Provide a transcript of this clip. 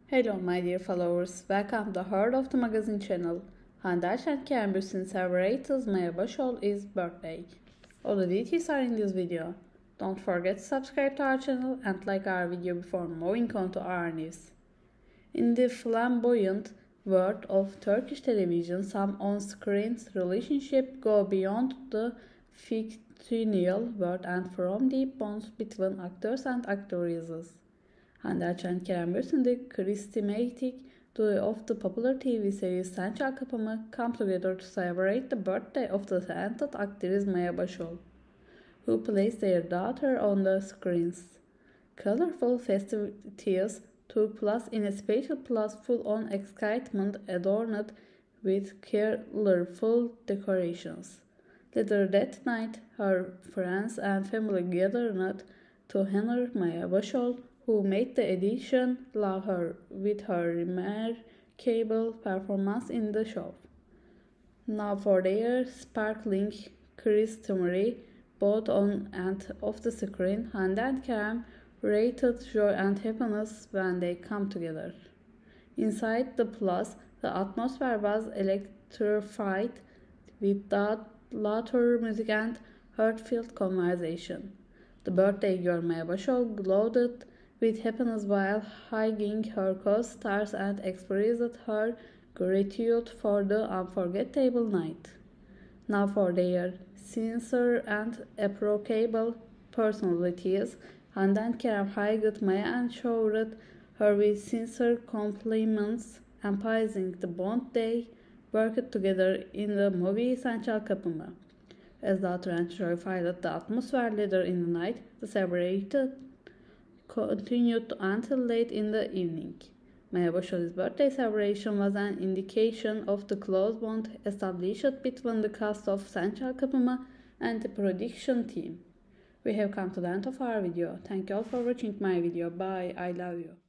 Hello my dear followers, welcome to Heart of the Magazine channel. Hande Erçel Kerem Bürsin celebrates Maya Başarılı's birthday. All the details are in this video. Don't forget to subscribe to our channel and like our video before moving on to our news. In the flamboyant world of Turkish television, some on-screen relationships go beyond the fictional world and form deep bonds between actors and actresses. Hande Erçel and Kerem Bürsin, the charismatic duo of the popular TV series Sen Çal Kapımı, come together to celebrate the birthday of the talented actress Maya Başarılı, who plays their daughter on the screens. Colorful festivities took place in a special place full of excitement adorned with colorful decorations. Later that night, her friends and family gathered to honor Maya Başarılı, who made the edition love her with her remarkable performance in the show. Now for their sparkling customary both on and off the screen, Hande and Kerem rated joy and happiness when they come together. Inside the plus, the atmosphere was electrified with laughter, music and heartfelt conversation. The birthday girl Maya Başarılı glowed with happiness while hugging her co-stars and expressed her gratitude for the unforgettable night. Now for their sincere and approachable personalities, Hande and Kerem hugged Maya and showered her with sincere compliments, emphasizing the bond they worked together in the movie Sen Çal Kapımı. As laughter and joy filled the atmosphere later in the night, the celebration continued until late in the evening. Maya Başarılı's birthday celebration was an indication of the close bond established between the cast of Sen Çal Kapımı and the production team. We have come to the end of our video. Thank you all for watching my video. Bye. I love you.